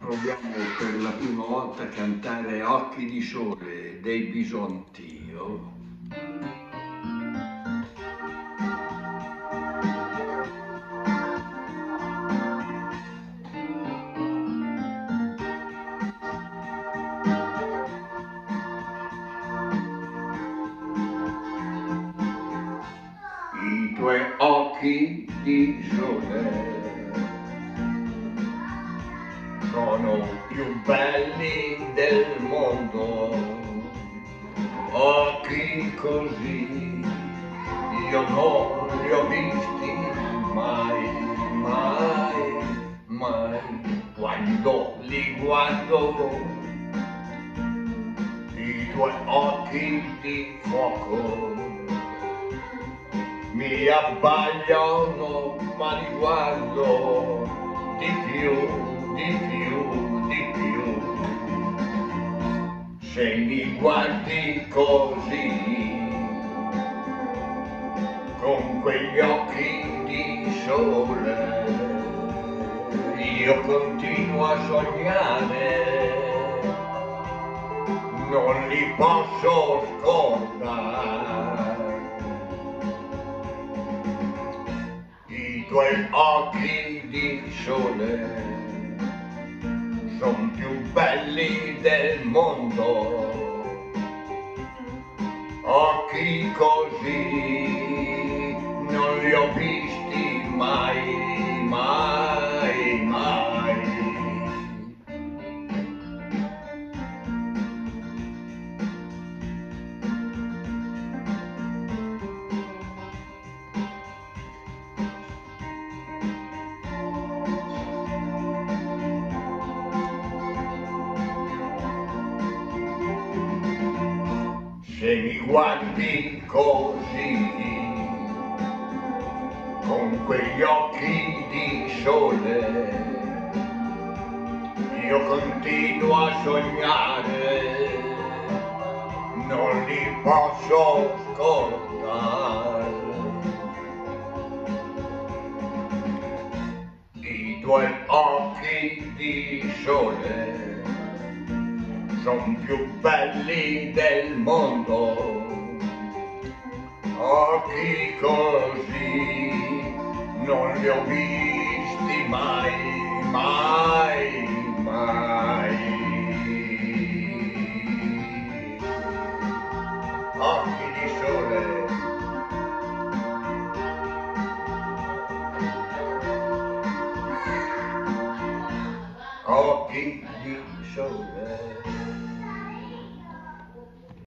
Proviamo per la prima volta a cantare Occhi di sole dei Bisonti. Oh. I tuoi occhi di sole sono più belli del mondo, occhi così io non li ho visti mai, mai, mai. Quando li guardo, i tuoi occhi di fuoco mi abbagliano, ma li guardo di più, di più, di più. Se mi guardi così, con quegli occhi di sole, io continuo a sognare, non li posso scordare. I tuoi occhi di sole son più belli del mondo, occhi così non li ho visti mai, mai, mai. Se mi guardi così, con quegli occhi di sole, io continuo a sognare, non li posso scordare. I tuoi occhi di sole son più belli del mondo, occhi così non li ho visti mai, mai, mai. Occhi di sole. Occhi di sole.